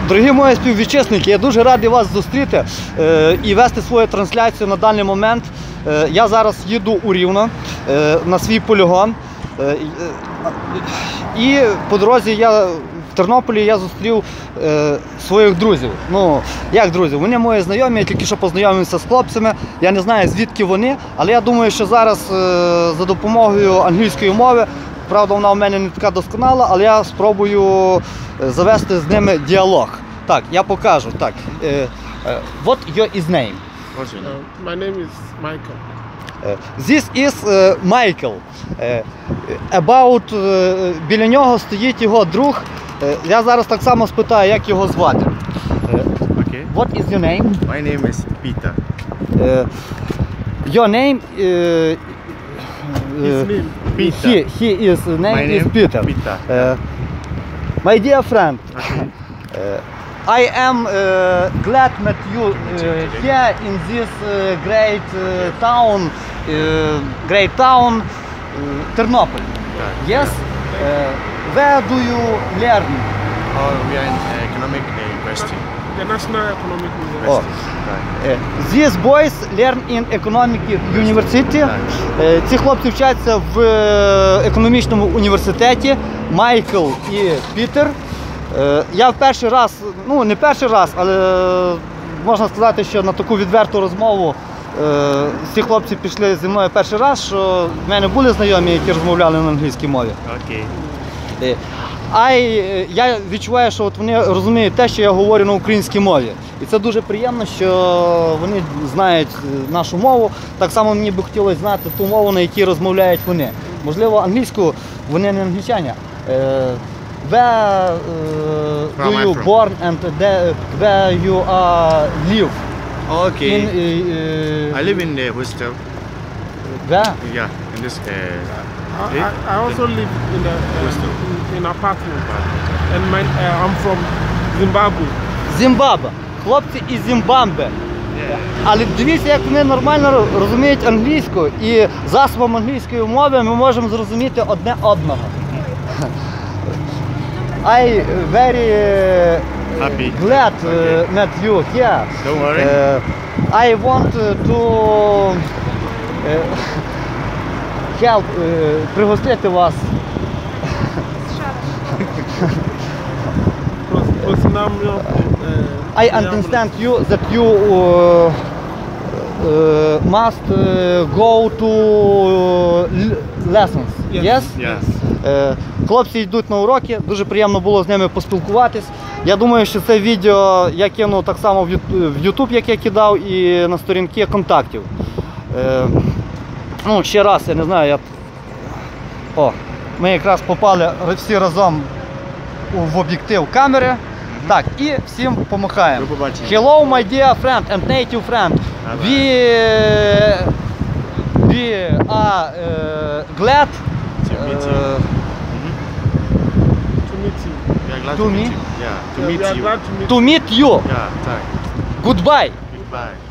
Дорогі мої співвітчизники, я дуже радий вас зустріти і вести свою трансляцію на даний момент. Я зараз їду у Рівно на свій полігон. І по дорозі в Тернополі я зустрів своїх друзів. Ну, як друзів? Вони мої знайомі, я тільки що познайомився з хлопцями. Я не знаю, звідки вони, але я думаю, що зараз за допомогою англійської мови, правда, вона у мене не така досконала, але я спробую завести з ними діалог. Так, я покажу. Так. What your name? What's your name? My name is Michael. This is Michael. Біля нього стоїть його друг. Я зараз так само спитаю, як його звати. Okay. What is your name? My name is Peter. Your name? His name. Peter. His name My is name Peter. Peter. My dear friend, Okay. I am glad met you here in this great town, Ternopil. Yes? Where do you learn? Oh, we are in economic university. The National Economic University. Oh. Right. These boys learn in economic university. Ці хлопці вчаться в економічному університеті. Майкл і Пітер. Я в перший раз, ну не перший раз, але можна сказати, що на таку відверту розмову ці хлопці пішли зі мною перший раз, що в мене були знайомі, які розмовляли на англійській мові. Okay. Я відчуваю, що от вони розуміють те, що я говорю на українській мові. І це дуже приємно, що вони знають нашу мову. Так само мені би хотілося знати ту мову, на якій розмовляють вони. Можливо, англійську вони не англічані. Where do you born and where you live? Okay. I live in the hostel. Where? Yeah, in this. I also live in an apartment. And I'm from Zimbabwe. Зімбабве. Хлопці із Зімбабве. Але дивіться, як вони нормально розуміють англійську, і засобом англійської мови ми можемо зрозуміти одне одного. I very Happy. glad met you here. Don't worry. I want to help, пригостити вас. I understand you that you must go to lessons. Yes? Yes. Хлопці йдуть на уроки, дуже приємно було з ними поспілкуватись. Я думаю, що це відео я кину так само в YouTube, як я кидав, і на сторінки контактів. Ну, ще раз, я не знаю, ми якраз попали всі разом в об'єктив камери. Так, і всім помахаємо. Hello, my dear friend and native friend. We are glad To meet you. to meet you. Yeah, thanks. Goodbye. Goodbye.